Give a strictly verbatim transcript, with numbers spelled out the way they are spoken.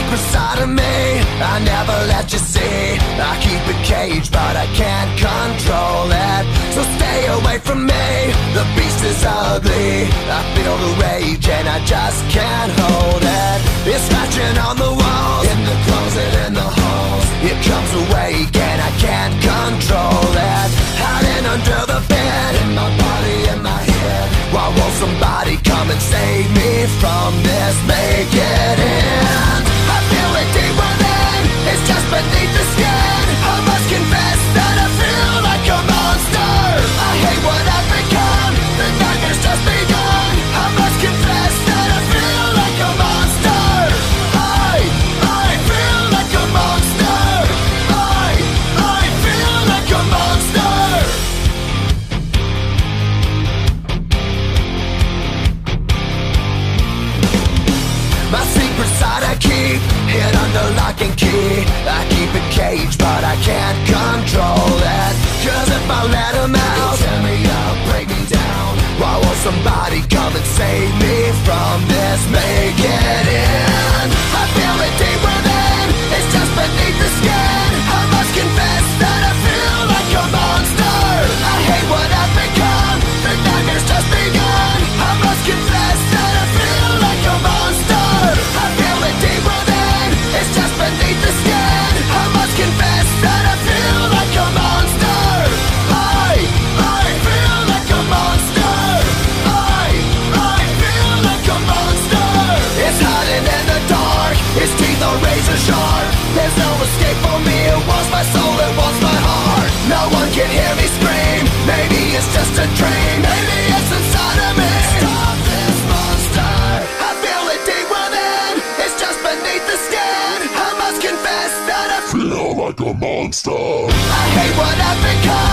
secret side of me I never let you see. I keep it caged but I can't control it. So stay away from me, the beast is ugly. I feel the rage and I just can't hold it. It's scratching on the walls, in the closet, in the halls. It comes awake and I can't control it. Hiding under the bed, in my body, in my head. Why won't somebody come and save me from this? Make it end. I feel it deep within, it's just beneath the skin. I must confess that I feel like a monster. I hate what I've become, the nightmare's just begun. I must confess that I feel like a monster. I, I feel like a monster. I, I feel like a monster. My secret side I keep hid under lock and key. I keep it caged but I can't control it. Cause if I let him out, he'll tear me up, break me down. Why won't somebody come and save me from this? Make it end. I feel it deep within, it's just beneath the skin. I must confess that I feel like a monster. I hate what I've become, the nightmare's just begun. I must confess that I feel like a monster. I feel it deep within, it's just beneath the skin. I must confess that I feel like a monster. I, I feel like a monster. I, I feel like a monster. It's hiding in the dark, its teeth are razor sharp. There's no escape for me, it wants my soul, it wants my heart. No one can hear me scream, maybe it's just a dream. Maybe it's inside of me. Stop this monster. I feel it deep within, it's just beneath the skin. I must confess that I feel like a monster. I hate what I've become,